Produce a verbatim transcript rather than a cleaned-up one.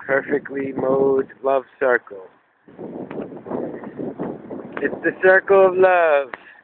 perfectly mowed love circle. It's the circle of love.